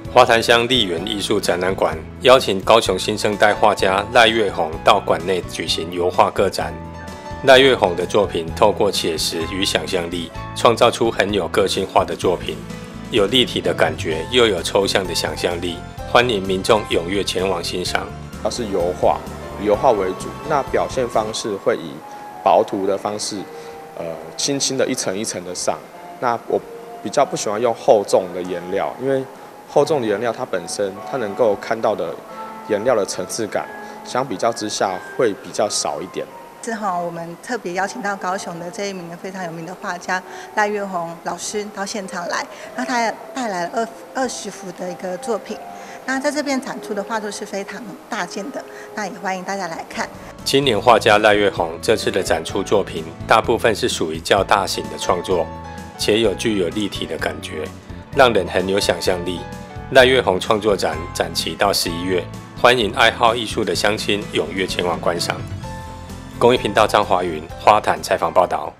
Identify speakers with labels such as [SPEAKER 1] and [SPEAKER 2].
[SPEAKER 1] 花坛乡丽园艺术展览馆邀请高雄新生代画家赖月红到馆内举行油画个展。赖月红的作品透过写实与想象力，创造出很有个性化的作品，有立体的感觉，又有抽象的想象力，欢迎民众踊跃前往欣赏。
[SPEAKER 2] 它是油画，以油画为主，那表现方式会以薄涂的方式，轻轻的一层一层的上。那我比较不喜欢用厚重的颜料，因为厚重的颜料它本身它能够看到的颜料的层次感，相比较之下会比较少一点。
[SPEAKER 3] 正好我们特别邀请到高雄的这一名非常有名的画家赖月红老师到现场来，那他也带来了20幅的一个作品。那在这边展出的画作是非常大件的，那也欢迎大家来看。
[SPEAKER 1] 青年画家赖月红这次的展出作品，大部分是属于较大型的创作，且具有立体的感觉，让人很有想象力。赖月红创作展展期到11月，欢迎爱好艺术的乡亲踊跃前往观赏。公益频道张华云花坛采访报道。